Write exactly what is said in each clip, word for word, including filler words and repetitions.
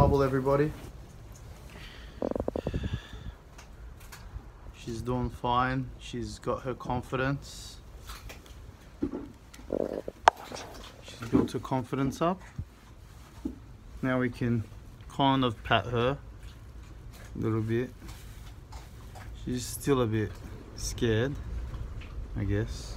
Bubble, everybody. She's doing fine. She's got her confidence. She's built her confidence up. Now we can kind of pat her a little bit. She's still a bit scared, I guess.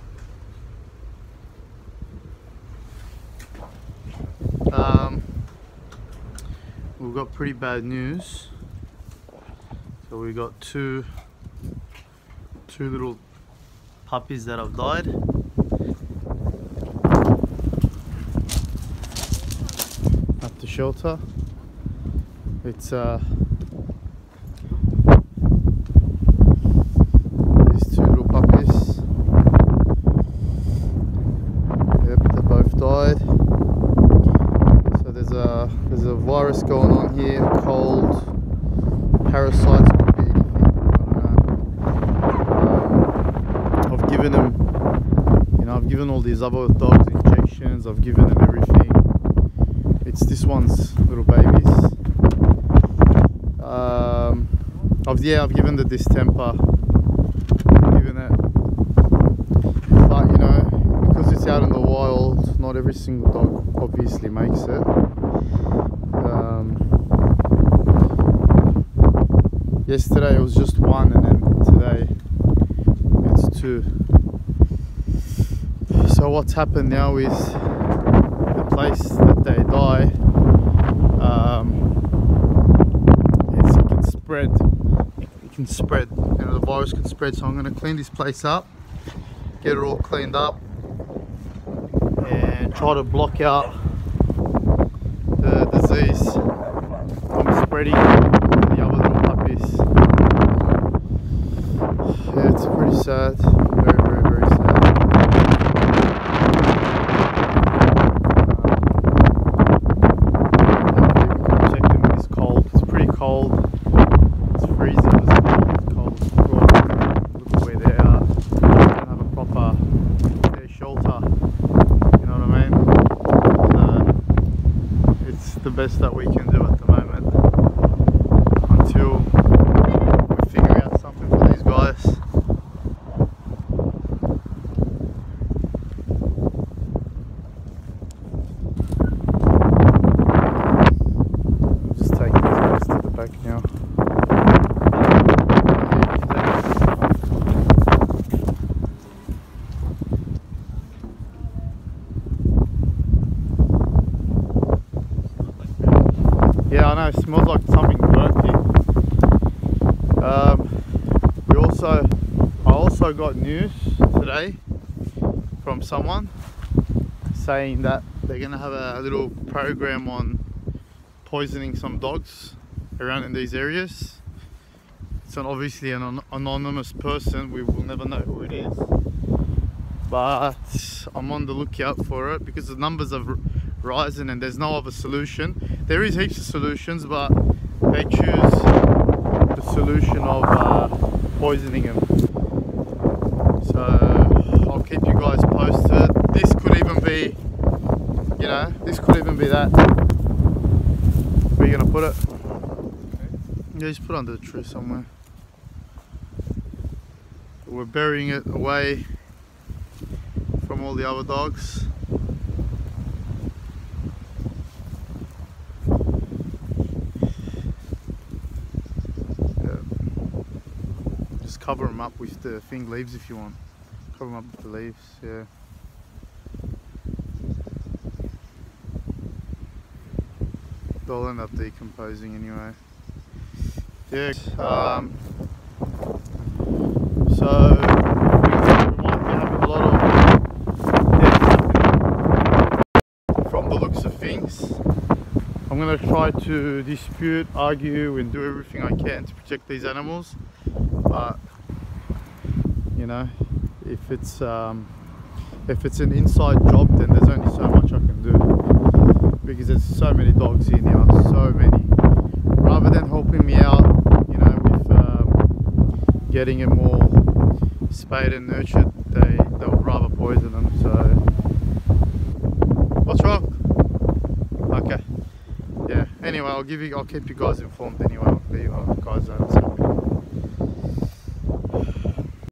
Um, we've got pretty bad news. So we got two two little puppies that have died. At the shelter. It's uh these two little puppies. Yep, they both died. So there's a there's a virus going on here, cold, parasites, could be anything. Um, I've given them, you know, I've given all these other dogs injections. I've given them everything. It's this one's little babies. Um, I've yeah, I've given the distemper. I've given it, but you know, because it's out in the wild, not every single dog obviously makes it. Um, yesterday it was just one, and then today it's two. So what's happened now is the place that they die, um, it's, it can spread. It can spread. You know, the virus can spread. So I'm going to clean this place up, get it all cleaned up, and try to block out the disease from spreading to the other little puppies. Yeah, it's pretty sad. Very, very, very sad. Cold. It's freezing, it's cold, it's cold. Look at where they are. They don't have a proper their shelter. You know what I mean? Uh, it's the best that we can do at the moment until we figure out something for these guys. Back now. Yeah, I know, it smells like something burnt here. Um, we also, I also got news today from someone saying that they're gonna have a little program on poisoning some dogs around in these areas. It's an obviously an an anonymous person. We will never know who it is, but I'm on the lookout for it because the numbers have risen and there's no other solution. There is heaps of solutions, but they choose the solution of uh, poisoning them. So I'll keep you guys posted. This could even be, you know, this could even be that. Where are you gonna put it? Yeah, just put it under the tree somewhere. We're burying it away from all the other dogs. Yeah. Just cover them up with the thing leaves if you want. Cover them up with the leaves, yeah. They'll end up decomposing anyway. Yeah, um, so we might be having a lot of deaths from the looks of things. I'm going to try to dispute, argue and do everything I can to protect these animals, but you know, if it's um, if it's an inside job, then there's only so much I can do because there's so many dogs here now, so many. Rather than helping me out, you know, with um, getting them all spayed and nurtured, they, they would rather poison them, so... What's wrong? Okay. yeah, anyway, I'll give you, I'll keep you guys informed anyway. I'll be, I'll guys, uh,